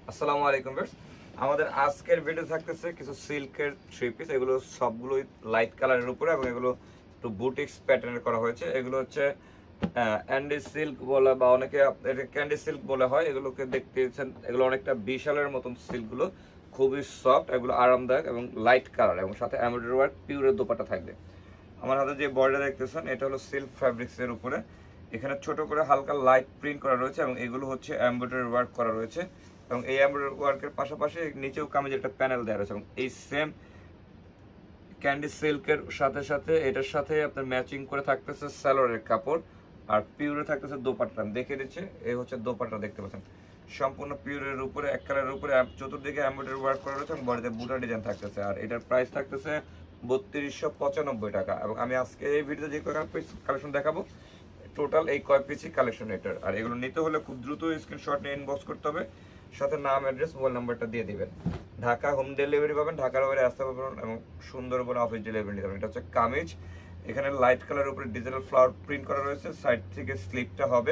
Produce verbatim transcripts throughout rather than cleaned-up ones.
আসসালামু আলাইকুম ভিউয়ার্স, আমাদের আজকের ভিডিও থাকতেছে কিছু সিল্কের থ্রি পিস। এগুলো সবগুলোই লাইট কালারের উপরে এবং এগুলো একটু বুটিক্স প্যাটার্নের করা হয়েছে। এগুলো হচ্ছে অ্যান্ডি সিল্ক বলে বা অনেকে এটা ক্যান্ডি সিল্ক বলে হয়। এগুলোকে দেখতেছেন, এগুলো অনেকটা বিশালের মতন সিল্কগুলো, খুবই সফট, এগুলো আরামদায়ক এবং লাইট কালার এবং সাথে এমব্রয়ডারি ওয়ার্ক পিওরের দোপাট্টা থাকবে। আমার হাতে যে বডিটা দেখতেছেন এটা হলো সিল্ক ফ্যাব্রিক্সের উপরে, এখানে ছোট করে হালকা লাইট প্রিন্ট করা রয়েছে এবং এগুলো হচ্ছে এমব্রয়ডারি ওয়ার্ক করা রয়েছে এবং এই এমব্রয়ডারি ওয়ার্কের পাশাপাশি নিচেও কামিজে একটা প্যানেল দেওয়া রয়েছে এবং এই সেম ক্যান্ডি সিল্কের সাথে সাথে এটার সাথে আপনার ম্যাচিং করে থাকতেছে সালোয়ারের কাপড় আর পিওরে থাকতেছে দোপাট্টা। আমি দেখে দিচ্ছি, এই হচ্ছে দোপাট্টা, দেখতে পাচ্ছেন সম্পূর্ণ পিওরের উপরে এক কালারের উপরে চতুর্দিকে এমব্রয়ডারি ওয়ার্ক করা রয়েছে এবং বডিতে বুটা ডিজাইন থাকতেছে আর এটার প্রাইস থাকতেছে বত্রিশশো পঁচানব্বই টাকা। এবং আমি আজকে এই ভিডিওতে যে কালেকশন দেখাবো টোটাল এই কয় পিসি কালেকশন এটার। আর এগুলো নিতে হলে খুব দ্রুত স্ক্রিনশট নিয়ে ইনবক্স করতে হবে, সাথে নাম, অ্যাড্রেস, মোবাইল নাম্বারটা দিয়ে দিবেন। ঢাকা হোম ডেলিভারি পাবেন, ঢাকার বাইরে আসতে পারবেন এবং সুন্দরবনে অফিস ডেলিভারি নিতে পারবেন। এটা হচ্ছে কামিজ, এখানে লাইট কালারের উপরে ডিজিটাল ফ্লাওয়ার প্রিন্ট করা রয়েছে, সাইড থেকে স্লিপটা হবে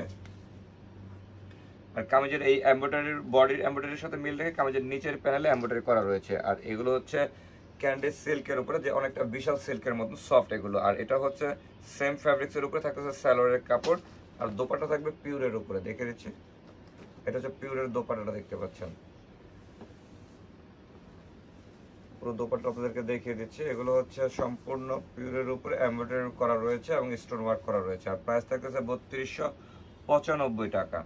আর কামিজের এই এমব্রয়ডারির বডির এমব্রয়ডারির সাথে মিল রেখে কামিজের নিচের প্যানেলে এমব্রয়ডারি করা রয়েছে। আর এগুলো হচ্ছে ক্যান্ডি সিল্কের উপরে, যে অনেকটা বিশাল সিল্কের মতন সফট এগুলো। আর এটা হচ্ছে সেম ফ্যাব্রিক্সের উপরে থাকতেছে সালোয়ারের কাপড় আর দোপাট্টা থাকবে পিওরের উপরে, দেখে দিচ্ছি। এটা হচ্ছে পিওরের দোপাট্টাটা, দেখতে পাচ্ছেন পুরো দোপাট্টা আপনাদেরকে দেখিয়ে দিচ্ছি। এগুলো হচ্ছে সম্পূর্ণ পিওরের উপরে এমব্রয়ডারি করা রয়েছে এবং স্টোন ওয়ার্ক করা রয়েছে আর প্রাইস থাকতেছে বত্রিশশো পঁচানব্বই টাকা।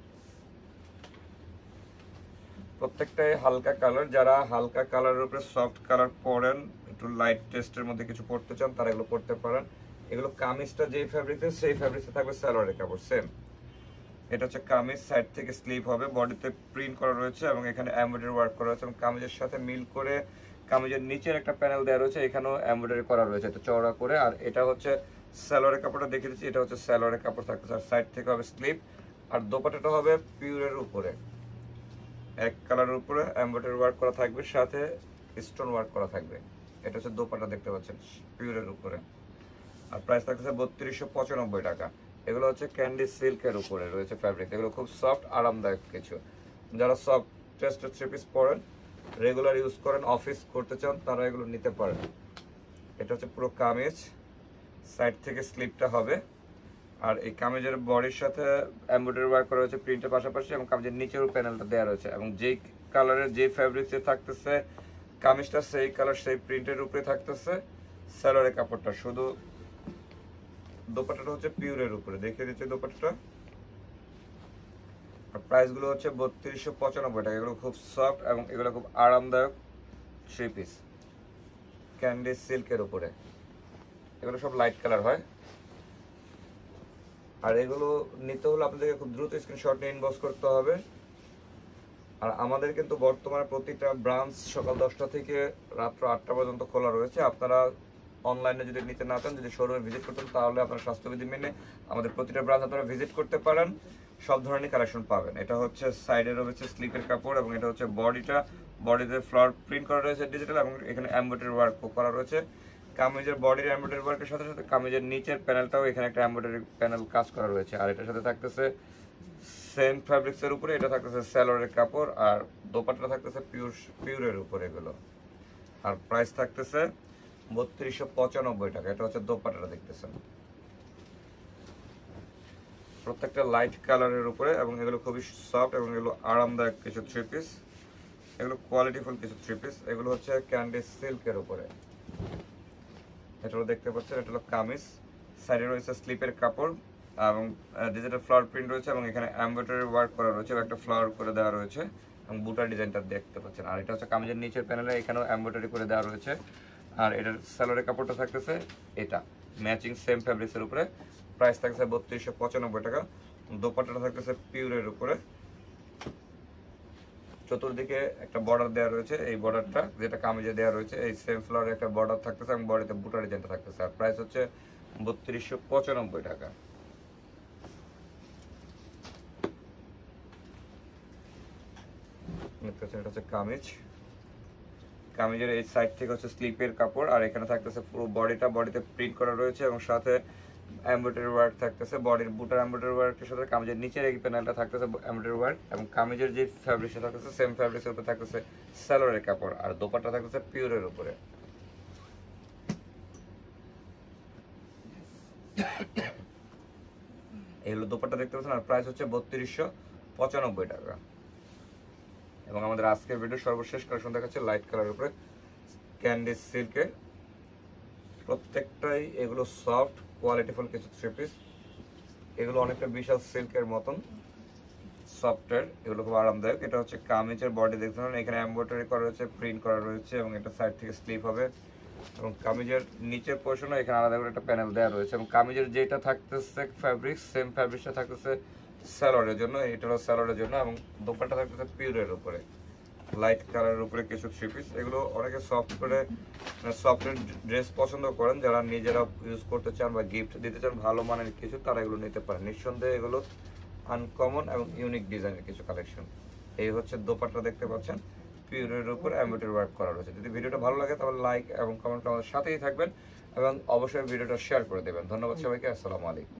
প্রত্যেকটাই হালকা কালার, যারা হালকা কালারের উপরে সফট কালার পরেন, একটু লাইট টেস্টের মধ্যে কিছু পড়তে চান তারা এগুলো পড়তে পারেন। এগুলো কামিজটা যেই ফ্যাব্রিক্সে সেই ফ্যাব্রিক্সে থাকবে সালোয়ারের কাপড় সেম। এটা হচ্ছে কামিজ, সাইড থেকে স্লিভ হবে, বডিতে প্রিন্ট করা রয়েছে এবং এখানে এমব্রয়ডারি ওয়ার্ক করা রয়েছে এবং কামিজের সাথে মিল করে কামিজের নিচের একটা প্যানেল দেওয়া রয়েছে, এখানেও এমব্রয়ডারি করা রয়েছে এটা চওড়া করে। আর এটা হচ্ছে সালোয়ারের কাপড়টা দেখে দিচ্ছি, এটা হচ্ছে সালোয়ারের কাপড় থাকতেছে আর সাইড থেকে হবে স্লিভ আর দোপাট্টাটা হবে পিওরের উপরে, এক কালারের উপরে এমব্রয়ডারি ওয়ার্ক করা থাকবে, সাথে স্টোন ওয়ার্ক করা থাকবে। এটা হচ্ছে দোপাট্টা, দেখতে পাচ্ছেন পিওরের উপরে আর প্রাইস থাকতেছে বত্রিশশো পঁচানব্বই টাকা। এগুলো হচ্ছে ক্যান্ডি সিল্কের উপরে রয়েছে ফ্যাব্রিক, এগুলো খুব সফট আরামদায়ক কিছু। যারা সফট টেস্টের থ্রি পিস পরেন, রেগুলার ইউজ করেন, অফিস করতে চান, তারা এগুলো নিতে পারেন। এটা হচ্ছে পুরো কামিজ, সাইড থেকে স্লিপটা হবে আর এই কামিজের বডির সাথে এমব্রয়ডারি ওয়ার্ক করা হয়েছে প্রিন্টের পাশাপাশি এবং কামিজের নিচেও প্যানেলটা দেওয়া রয়েছে এবং যেই কালারের যে ফ্যাব্রিক্সে থাকতেছে কামিজটা সেই কালার সেই প্রিন্টের উপরে থাকতেছে সালোয়ারের কাপড়টা। শুধু দোপাট্টাটা হচ্ছে পিওরের উপরে, দেখিয়ে দিচ্ছে দোপাট্টাটা আর প্রাইস গুলো হচ্ছে বত্রিশশো পঁচানব্বই টাকা। এগুলো খুব সফট এবং এগুলো খুব আরামদায়ক থ্রি পিস ক্যান্ডি সিল্কের উপরে, এগুলো সব লাইট কালার হয়। আর এগুলো নিতে হলে আপনাদেরকে খুব দ্রুত স্ক্রিনশট নিয়ে ইনবক্স করতে হবে। আর আমাদের কিন্তু বর্তমানে প্রতিটা ব্রাঞ্চ সকাল দশটা থেকে রাত্র আটটা পর্যন্ত খোলা রয়েছে। আপনারা অনলাইনে যদি নিতে না চান, যদি শোরুমে ভিজিট করতেন, তাহলে আপনারা স্বাস্থ্যবিধি মেনে আমাদের প্রতিটা ব্রাঞ্চ আপনারা ভিজিট করতে পারেন, সব ধরনের কালেকশন পাবেন। এটা হচ্ছে সাইডে রয়েছে স্লিপের কাপড় এবং এটা হচ্ছে বডিটা, বডিতে ফ্লাওয়ার প্রিন্ট করা রয়েছে ডিজিটাল এবং এখানে এমব্রয়ডারি ওয়ার্ক করা রয়েছে। কামিজের বডির এমব্রয়ডারি ওয়ার্কের সাথে সাথে কামিজের নিচের প্যানেলটাও এখানে একটা এমব্রয়ডারি প্যানেল কাজ করা রয়েছে আর এটার সাথে থাকতেছে সেম ফ্যাব্রিক্সের উপরে, এটা থাকতেছে সালোয়ারের কাপড় আর দোপাট্টা থাকতেছে পিওর পিওরের উপরে এগুলো। আর প্রাইস থাকতেছে বত্রিশশো পঁচানব্বই টাকা। এটা হচ্ছে দোপাট্টাটা, দেখতেছেন প্রত্যেকটা লাইট কালারের উপরে এবং এগুলো খুবই সফট এবং এগুলো আরামদায়ক কিছু থ্রি পিস, এগুলো কোয়ালিটিফুল কিছু থ্রি পিস। এগুলো হচ্ছে ক্যান্ডি সিল্কের উপরে, এটা দেখতে পাচ্ছেন, এটা হলো কামিজ, সাইডে রয়েছে স্লিপের কাপড় এবং ডিজিটাল ফ্লাওয়ার প্রিন্ট রয়েছে এবং এখানে এমব্রয়ডারি ওয়ার্ক করা রয়েছে, একটা ফ্লাওয়ার করে দেওয়া রয়েছে এবং বুটার ডিজাইনটা দেখতে পাচ্ছেন। আর এটা হচ্ছে কামিজের নিচের প্যানেলে এখানেও এমব্রয়ডারি করে দেওয়া রয়েছে আর এটার সালোয়ারের কাপড়টা থাকতেছে এটা ম্যাচিং সেম ফ্যাব্রিক্সের উপরে, প্রাইস থাকছে বত্রিশশো পঁচানব্বই টাকা। দোপাট্টাটা থাকতেছে পিওরের উপরে, চতুর্দিকে একটা বর্ডার দেওয়া রয়েছে, এই বর্ডারটা যেটা কামিজে দেওয়া রয়েছে এই সেম ফ্লাওয়ারের একটা বর্ডার থাকতেছে এবং বডিতে বুটার ডিজাইনটা থাকতেছে আর প্রাইস হচ্ছে বত্রিশশো পঁচানব্বই টাকা। এটা হচ্ছে কামিজ, কামিজের এই সাইড থেকে হচ্ছে স্লিপের কাপড় আর এখানে থাকতেছে পুরো বডিটা, বডিতে প্রিন্ট করা রয়েছে এবং সাথে এমব্রয়ডারি ওয়ার্ক থাকতেছে, বডির বুটার এমব্রয়ডারি ওয়ার্কের সাথে কামিজের নিচের এই প্যানেলটা থাকতেছে এমব্রয়ডারি ওয়ার্ক, এবং কামিজের যে ফ্যাব্রিকটা থাকতেছে সেম ফ্যাব্রিক্সের উপরে থাকতেছে সালোয়ারের কাপড়, আর দোপাট্টা থাকতেছে পিওরের উপরে। এই হলো দোপাট্টা দেখতে পাচ্ছেন, আর প্রাইস হচ্ছে বত্রিশশো পঁচানব্বই টাকা। এবং আমাদের আজকের ভিডিও সর্বশেষ কালেকশন দেখাচ্ছে লাইট কালারের উপরে ক্যান্ডি সিল্কের, প্রত্যেকটাই এগুলো সফট কোয়ালিটিফুল কিছু থ্রি পিস। এগুলো অনেকটা বিশাল সিল্কের মতন সফটের, এগুলো খুব আরামদায়ক। এটা হচ্ছে কামিজের বডি দেখতে পারেন, এখানে এমব্রয়ডারি করা রয়েছে, প্রিন্ট করা রয়েছে, এবং এটা সাইড থেকে স্লিপ হবে। এবং কামিজের নিচের পোর্শনে এখানে আলাদা করে একটা প্যানেল দেওয়া রয়েছে, এবং কামিজের যেটা থাকতেছে ফ্যাব্রিক সেম ফ্যাব্রিকটা থাকতেছে স্যালোয়ারের জন্য, এটা হলো স্যালোয়ারের জন্য। এবং দোপাট্টা থাকতেছে পিওরের উপরে লাইট কালারের উপরে কিছু থ্রি পিস। এগুলো অনেকে সফট করে সফটের ড্রেস পছন্দ করেন, যারা নিজেরা ইউজ করতে চান বা গিফট দিতে চান ভালো মানের কিছু, তারা এগুলো নিতে পারেন। নিঃসন্দেহে এগুলো আনকমন এবং ইউনিক ডিজাইনের কিছু কালেকশন। এই হচ্ছে দোপাট্টা দেখতে পাচ্ছেন, পিওরের উপর এমব্রয়ডারি ওয়ার্ক করা রয়েছে। যদি ভিডিওটা ভালো লাগে তাহলে লাইক এবং কমেন্ট আমাদের সাথেই থাকবেন, এবং অবশ্যই ভিডিওটা শেয়ার করে দেবেন। ধন্যবাদ সবাইকে, আসসালামু আলাইকুম।